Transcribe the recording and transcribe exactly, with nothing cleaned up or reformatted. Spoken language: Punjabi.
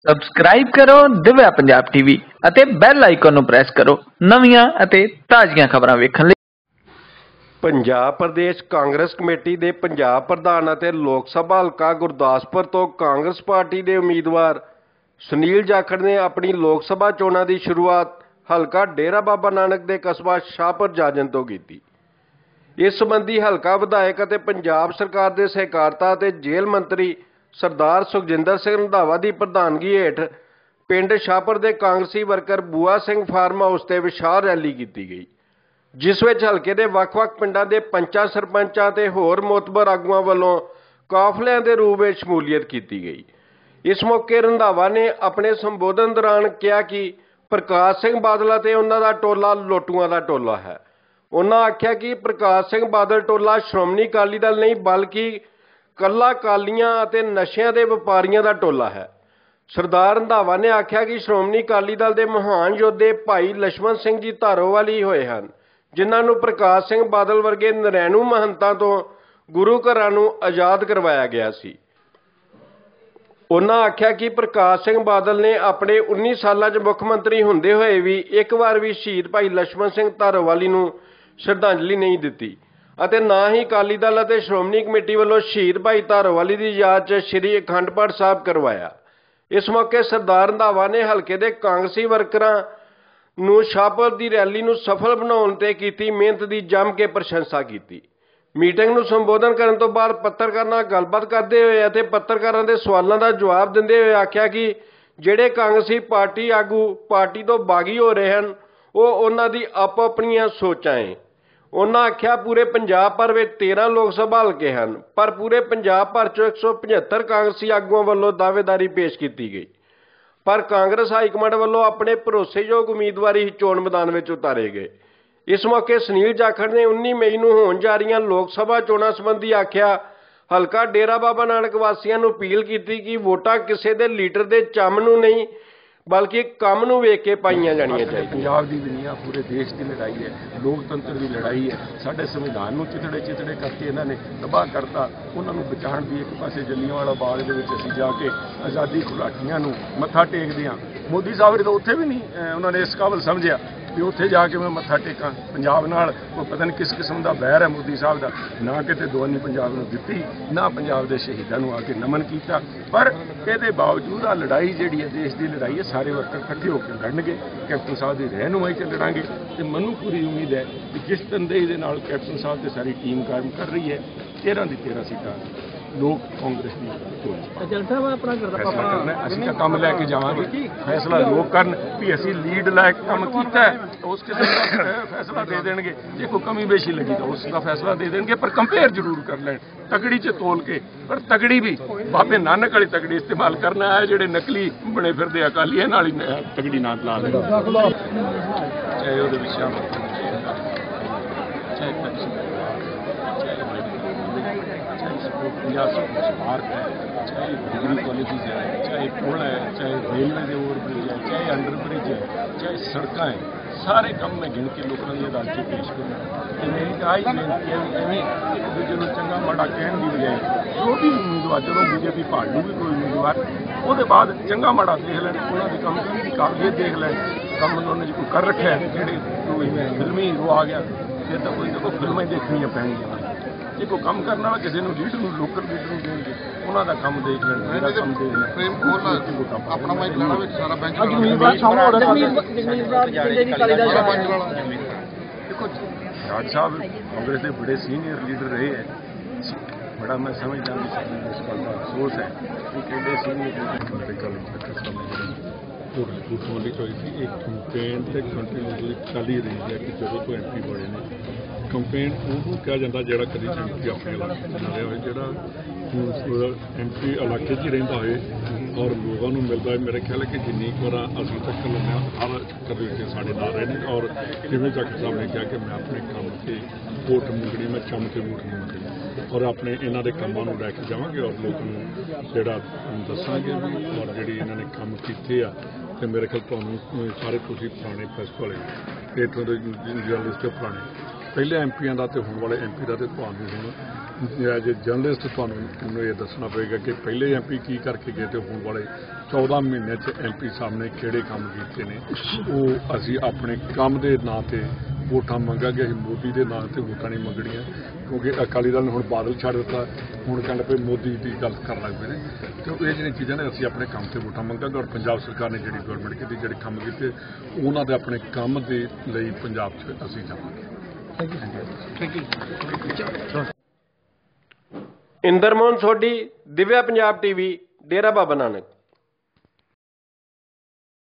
ਸਬਸਕ੍ਰਾਈਬ ਕਰੋ ਦਿਵਿਆ ਪੰਜਾਬ ਟੀਵੀ ਅਤੇ ਬੈਲ ਆਈਕਨ ਨੂੰ ਪ੍ਰੈਸ ਕਰੋ ਨਵੀਆਂ ਅਤੇ ਤਾਜ਼ੀਆਂ ਖਬਰਾਂ ਵੇਖਣ ਲਈ। ਪੰਜਾਬ ਪ੍ਰਦੇਸ਼ ਕਾਂਗਰਸ ਕਮੇਟੀ ਦੇ ਪੰਜਾਬ ਪ੍ਰਧਾਨ ਅਤੇ ਲੋਕ ਸਭਾ ਹਲਕਾ ਗੁਰਦਾਸਪੁਰ ਤੋਂ ਕਾਂਗਰਸ ਪਾਰਟੀ ਦੇ ਉਮੀਦਵਾਰ ਸੁਨੀਲ ਜਾਖੜ ਨੇ ਆਪਣੀ ਲੋਕ ਸਭਾ ਚੋਣਾਂ ਦੀ ਸ਼ੁਰੂਆਤ ਹਲਕਾ ਡੇਰਾ ਬਾਬਾ ਨਾਨਕ ਦੇ ਕਸਬਾ ਸ਼ਾਹਪੁਰ ਜਾਜਨ ਤੋਂ ਕੀਤੀ। ਇਸ ਸੰਬੰਧੀ ਹਲਕਾ ਵਿਧਾਇਕ ਅਤੇ ਪੰਜਾਬ ਸਰਕਾਰ ਦੇ ਸਹਿਕਾਰਤਾ ਅਤੇ ਜੇਲ੍ਹ ਮੰਤਰੀ ਸਰਦਾਰ ਸੁਖਜਿੰਦਰ ਸਿੰਘ ਰੰਧਾਵਾ ਦੀ ਪ੍ਰਧਾਨਗੀ ਹੇਠ ਪਿੰਡ ਸ਼ਾਹਪੁਰ ਦੇ ਕਾਂਗਰਸੀ ਵਰਕਰ ਬੂਆ ਸਿੰਘ ਫਾਰਮ ਹਾਊਸ ਤੇ ਵਿਸ਼ਾਲ ਰੈਲੀ ਕੀਤੀ ਗਈ, ਜਿਸ ਵਿੱਚ ਹਲਕੇ ਦੇ ਵੱਖ-ਵੱਖ ਪਿੰਡਾਂ ਦੇ ਪੰਚਾਂ ਸਰਪੰਚਾਂ ਤੇ ਹੋਰ ਮੋਤਬਰ ਆਗੂਆਂ ਵੱਲੋਂ ਕਾਫਲਿਆਂ ਦੇ ਰੂਪ ਵਿੱਚ ਸ਼ਮੂਲੀਅਤ ਕੀਤੀ ਗਈ। ਇਸ ਮੌਕੇ ਰੰਧਾਵਾ ਨੇ ਆਪਣੇ ਸੰਬੋਧਨ ਦੌਰਾਨ ਕਿਹਾ ਕਿ ਪ੍ਰਕਾਸ਼ ਸਿੰਘ ਬਾਦਲ ਅਤੇ ਉਹਨਾਂ ਦਾ ਟੋਲਾ ਲੋਟੂਆਂ ਦਾ ਟੋਲਾ ਹੈ। ਉਹਨਾਂ ਆਖਿਆ ਕਿ ਪ੍ਰਕਾਸ਼ ਸਿੰਘ ਬਾਦਲ ਟੋਲਾ ਸ਼੍ਰੋਮਣੀ ਅਕਾਲੀ ਦਲ ਨਹੀਂ ਬਲਕਿ ਕੱਲਾ ਕਾਲੀਆਂ ਅਤੇ ਨਸ਼ਿਆਂ ਦੇ ਵਪਾਰੀਆਂ ਦਾ ਟੋਲਾ ਹੈ। ਸਰਦਾਰ ਰੰਧਾਵਾ ਨੇ ਆਖਿਆ ਕਿ ਸ਼੍ਰੋਮਣੀ ਅਕਾਲੀ ਦਲ ਦੇ ਮਹਾਨ ਯੋਧੇ ਭਾਈ ਲਛਮਣ ਸਿੰਘ ਜੀ ਧਾਰੋਵਾਲੀ ਹੋਏ ਹਨ, ਜਿਨ੍ਹਾਂ ਨੂੰ ਪ੍ਰਕਾਸ਼ ਸਿੰਘ ਬਾਦਲ ਵਰਗੇ ਨਰੈਣੂ ਮਹੰਤਾਂ ਤੋਂ ਗੁਰੂ ਘਰਾਂ ਨੂੰ ਆਜ਼ਾਦ ਕਰਵਾਇਆ ਗਿਆ ਸੀ। ਉਹਨਾਂ ਆਖਿਆ ਕਿ ਪ੍ਰਕਾਸ਼ ਸਿੰਘ ਬਾਦਲ ਨੇ ਆਪਣੇ ਉੱਨੀ ਸਾਲਾਂ 'ਚ ਮੁੱਖ ਮੰਤਰੀ ਹੁੰਦੇ ਹੋਏ ਵੀ ਇੱਕ ਵਾਰ ਵੀ ਸ਼ਹੀਦ ਭਾਈ ਲਛਮਣ ਸਿੰਘ ਧਾਰੋਵਾਲੀ ਨੂੰ ਸ਼ਰਧਾਂਜਲੀ ਨਹੀਂ ਦਿੱਤੀ ਅਤੇ ਨਾ ਹੀ ਅਕਾਲੀ ਦਲ ਅਤੇ ਸ਼੍ਰੋਮਣੀ ਕਮੇਟੀ ਵੱਲੋਂ ਸ਼ਹੀਦ ਭਾਈ ਧਾਰੋਵਾਲੀ ਦੀ ਯਾਦ 'ਚ ਸ੍ਰੀ ਅਖੰਡ ਪਾਠ ਸਾਹਿਬ ਕਰਵਾਇਆ। ਇਸ ਮੌਕੇ ਸਰਦਾਰ ਰੰਧਾਵਾ ਨੇ ਹਲਕੇ ਦੇ ਕਾਂਗਰਸੀ ਵਰਕਰਾਂ ਨੂੰ ਸ਼ਾਹਪੁਰ ਦੀ ਰੈਲੀ ਨੂੰ ਸਫਲ ਬਣਾਉਣ ਤੇ ਕੀਤੀ ਮਿਹਨਤ ਦੀ ਜੰਮ ਕੇ ਪ੍ਰਸ਼ੰਸਾ ਕੀਤੀ। ਮੀਟਿੰਗ ਨੂੰ ਸੰਬੋਧਨ ਕਰਨ ਤੋਂ ਬਾਅਦ ਪੱਤਰਕਾਰਾਂ ਨਾਲ ਗੱਲਬਾਤ ਕਰਦੇ ਹੋਏ ਅਤੇ ਪੱਤਰਕਾਰਾਂ ਦੇ ਸਵਾਲਾਂ ਦਾ ਜਵਾਬ ਦਿੰਦੇ ਹੋਏ ਆਖਿਆ ਕਿ ਜਿਹੜੇ ਕਾਂਗਰਸੀ ਪਾਰਟੀ ਆਗੂ ਪਾਰਟੀ ਤੋਂ ਬਾਗੀ ਹੋ ਰਹੇ ਹਨ, ਉਹ ਉਹਨਾਂ ਦੀ ਆਪੋ ਆਪਣੀਆਂ ਸੋਚਾਂ ਹੈ। ਉਹਨਾਂ ਆਖਿਆ ਪੂਰੇ ਪੰਜਾਬ ਭਰ ਵਿੱਚ ਤੇਰਾਂ ਲੋਕ ਸਭਾ ਹਲਕੇ ਹਨ, ਪਰ ਪੂਰੇ ਪੰਜਾਬ ਭਰ 'ਚੋਂ ਇੱਕ ਸੌ ਪਝੱਤਰ ਕਾਂਗਰਸੀ ਆਗੂਆਂ ਵੱਲੋਂ ਦਾਅਵੇਦਾਰੀ ਪੇਸ਼ ਕੀਤੀ ਗਈ, ਪਰ ਕਾਂਗਰਸ ਹਾਈਕਮਾਂਡ ਵੱਲੋਂ ਆਪਣੇ ਭਰੋਸੇਯੋਗ ਉਮੀਦਵਾਰੀ ਚੋਣ ਮੈਦਾਨ ਵਿੱਚ ਉਤਾਰੇ ਗਏ। ਇਸ ਮੌਕੇ ਸੁਨੀਲ ਜਾਖੜ ਨੇ ਉੱਨੀ ਮਈ ਨੂੰ ਹੋਣ ਜਾ ਰਹੀਆਂ ਲੋਕ ਸਭਾ ਚੋਣਾਂ ਸੰਬੰਧੀ ਆਖਿਆ ਹਲਕਾ ਡੇਰਾ ਬਾਬਾ ਨਾਨਕ ਵਾਸੀਆਂ ਨੂੰ ਅਪੀਲ ਕੀਤੀ ਕਿ ਵੋਟਾਂ ਕਿਸੇ ਦੇ ਲੀਡਰ ਦੇ ਚੰਮ ਨੂੰ ਨਹੀਂ ਬਲਕਿ ਕੰਮ ਨੂੰ ਵੇਖ ਕੇ ਪਾਈਆਂ ਜਾਣੀਆਂ ਚਾਹੀਦੀਆਂ। ਪੰਜਾਬ ਦੀ ਦੁਨੀਆ ਪੂਰੇ ਦੇਸ਼ ਦੀ ਲੜਾਈ ਹੈ, ਲੋਕਤੰਤਰ ਦੀ ਲੜਾਈ ਹੈ। ਸਾਡੇ ਸੰਵਿਧਾਨ ਨੂੰ ਚਿਤੜੇ ਚਿਤੜੇ ਕਰਕੇ ਇਹਨਾਂ ਨੇ ਤਬਾਹ ਕਰਤਾ। ਉਹਨਾਂ ਨੂੰ ਬਚਾਉਣ ਦੀ ਇੱਕ ਪਾਸੇ ਜੱਲਿਆਂਵਾਲਾ ਬਾਗ ਦੇ ਵਿੱਚ ਅਸੀਂ ਜਾ ਕੇ ਆਜ਼ਾਦੀ ਘੁਲਾਟੀਆਂ ਨੂੰ ਮੱਥਾ ਟੇਕਦੇ ਹਾਂ। ਮੋਦੀ ਸਾਹਿਬ ਨੇ ਤਾਂ ਉੱਥੇ ਵੀ ਨਹੀਂ ਉਹਨਾਂ ਨੇ ਇਸ ਕਾਬਲ ਸਮਝਿਆ ਵੀ ਉੱਥੇ ਜਾ ਕੇ ਮੈਂ ਮੱਥਾ ਟੇਕਾਂ। ਪੰਜਾਬ ਨਾਲ ਕੋਈ ਪਤਾ ਨਹੀਂ ਕਿਸ ਕਿਸਮ ਦਾ ਬੈਰ ਹੈ ਮੋਦੀ ਸਾਹਿਬ ਦਾ। ਨਾ ਕਿਤੇ ਦੁਆਨੀ ਪੰਜਾਬ ਨੂੰ ਦਿੱਤੀ, ਨਾ ਪੰਜਾਬ ਦੇ ਸ਼ਹੀਦਾਂ ਨੂੰ ਆ ਕੇ ਨਮਨ ਕੀਤਾ। ਪਰ ਇਹਦੇ ਬਾਵਜੂਦ ਆ ਲੜਾਈ ਜਿਹੜੀ ਹੈ ਦੇਸ਼ ਦੀ ਲੜਾਈ ਹੈ, ਸਾਰੇ ਵਰਕਰ ਇਕੱਠੇ ਹੋ ਕੇ ਲੜਨਗੇ। ਕੈਪਟਨ ਸਾਹਿਬ ਦੀ ਰਹਿਨੁਮਾਈ 'ਚ ਲੜਾਂਗੇ ਅਤੇ ਮੈਨੂੰ ਪੂਰੀ ਉਮੀਦ ਹੈ ਕਿ ਜਿਸ ਤਨਦੇਹੀ ਦੇ ਨਾਲ ਕੈਪਟਨ ਸਾਹਿਬ ਤੇ ਸਾਰੀ ਟੀਮ ਕੰਮ ਕਰ ਰਹੀ ਹੈ, ਤੇਰਾਂ ਦੀ ਤੇਰਾਂ ਸੀਟਾਂ ਲੋਕ ਕਾਂਗਰਸ ਦੀ ਫੈਸਲਾ ਕਰਨਾ। ਅਸੀਂ ਤਾਂ ਕੰਮ ਲੈ ਕੇ ਜਾਵਾਂਗੇ, ਫੈਸਲਾ ਲੋਕ ਕਰਨ ਵੀ ਅਸੀਂ ਲੀਡ ਲਾਇਕ ਕੰਮ ਕੀਤਾ ਹੈ, ਉਸ ਕਿਸਮ ਦਾ ਫੈਸਲਾ ਦੇ ਦੇਣਗੇ। ਜੇ ਕੋਈ ਕਮੀ ਬੇਸ਼ੀ ਲੱਗੀ ਤਾਂ ਉਸ ਦਾ ਫੈਸਲਾ ਦੇ ਦੇਣਗੇ, ਪਰ ਕੰਪੇਅਰ ਜ਼ਰੂਰ ਕਰ ਲੈਣ ਤਗੜੀ 'ਚ ਤੋਲ ਕੇ। ਪਰ ਤਗੜੀ ਵੀ ਬਾਬੇ ਨਾਨਕ ਵਾਲੀ ਤਗੜੀ ਇਸਤੇਮਾਲ ਕਰਨਾ ਹੈ, ਜਿਹੜੇ ਨਕਲੀ ਬਣੇ ਫਿਰਦੇ ਅਕਾਲੀਆਂ ਨਾਲ ਹੀ ਤਗੜੀ ਨਾ ਲਾ ਲੈਣ। ਚਾਹੇ ਉਹਦੇ ਵਿੱਚ ਸ਼ਾਮਲ पार्क है, चाहे डिग्री कॉलेज है, चाहे पुल है, चाहे रेलवे के ओवर ब्रिज है, चाहे अंडर ब्रिज है, चाहे सड़क है, सारे काम मैं गिन के लोगों की अदालत से पेश करूँ। तो मेरी तो आई बेनती है एवं एक दूजे को चंगा माड़ा कहने की बजाय जो भी उम्मीदवार चलो बीजेपी भाड़ लूगी कोई उम्मीदवार वो बाद चंगा माड़ा देख लैन, उन्होंने काम की काबिलियत देख लैन, काम उन्होंने जो कर रखे है। जोड़े कोई फिल्मी हीरो आ गया फिर तो कोई देखो फिल्में देखनिया पैणगियां। जे कोई काम करना वा किसी लीडर नूं लोकल लीडर नूं देणगे, उन्हां दा काम देख लैण, मेरा काम देख लैण। प्रेम खोलना अपना माइक लाना विच सारा बेंच देखो राज साहब कांग्रेस के बड़े सीनियर लीडर रहे हैं। बड़ा मैं समझदा भी साडी इस गल दा अफसोस है कि किहड़े सीनियर लीडर झूठ बोलनी चाहिए। एक कंपेन तो कंटिन्यूसली चल ही रही है कि जो तो एम पी बने ने कंपेन उन्होंने कहा जाता जोड़ा कभी एम पी अपने इलाके में रहा हो, जोड़ा एम पी इलाके ही रहा हो और लोगों को मिलता है। मेरे ख्याल है कि जिन्नी बार अभी तक लेना हर कभी के साढ़े ना रहे हैं। और जिम्मे जाखड़ साहब ने कहा कि मैं अपने काम से वोट मंगनी, मैं चम के वोट नहीं मंगनी और अपने इन्होंने कामों को लैके जावांगे और लोगों को जोड़ा दसांगे भी। और जी इन्होंने काम किए आ तो मेरे ख्याल तुहानूं सारे तुसीं पुराने प्रेस वाले इतों के जर्नलिस्ट पुराने पहले एम पीआं का तो होने वाले एम पी का तो तुहानूं हुण ਐਜ ਏ ਜਰਨਲਿਸਟ ਤੁਹਾਨੂੰ ਮੈਨੂੰ ਇਹ ਦੱਸਣਾ ਪਏਗਾ ਕਿ ਪਹਿਲੇ ਐਮ ਪੀ ਕੀ ਕਰਕੇ ਗਏ ਤੇ ਹੁਣ ਵਾਲੇ ਚੌਦਾਂ ਮਹੀਨਿਆਂ 'ਚ ਐਮ ਪੀ ਸਾਹਿਬ ਨੇ ਕਿਹੜੇ ਕੰਮ ਕੀਤੇ ਨੇ। ਉਹ ਅਸੀਂ ਆਪਣੇ ਕੰਮ ਦੇ ਨਾਂ 'ਤੇ ਵੋਟਾਂ ਮੰਗਾਂਗੇ, ਅਸੀਂ ਮੋਦੀ ਦੇ ਨਾਂ 'ਤੇ ਵੋਟਾਂ ਨਹੀਂ ਮੰਗਣੀਆਂ, ਕਿਉਂਕਿ ਅਕਾਲੀ ਦਲ ਨੇ ਹੁਣ ਬਾਦਲ ਛੱਡ ਦਿੱਤਾ, ਹੁਣ ਕਹਿੰਦੇ ਪਏ ਮੋਦੀ ਦੀ ਗੱਲ ਕਰਨ ਲੱਗ ਪਏ ਨੇ। ਤੇ ਇਹ ਜਿਹੜੀਆਂ ਚੀਜ਼ਾਂ ਨੇ ਅਸੀਂ ਆਪਣੇ ਕੰਮ 'ਤੇ ਵੋਟਾਂ ਮੰਗਾਂਗੇ। ਔਰ ਪੰਜਾਬ ਸਰਕਾਰ ਨੇ ਜਿਹੜੀ ਗਵਰਨਮੈਂਟ ਕੀਤੀ, ਜਿਹੜੇ ਕੰਮ ਕੀਤੇ, ਉਹਨਾਂ ਦੇ ਆਪਣੇ ਕੰਮ ਦੇ ਲਈ ਪੰਜਾਬ 'ਚ ਅਸੀਂ ਜਾਵਾਂਗੇ। ਇੰਦਰਮੋਹਨ ਸੋਢੀ, ਦਿਵਿਆ ਪੰਜਾਬ ਟੀਵੀ, ਡੇਰਾ ਬਾਬਾ ਨਾਨਕ।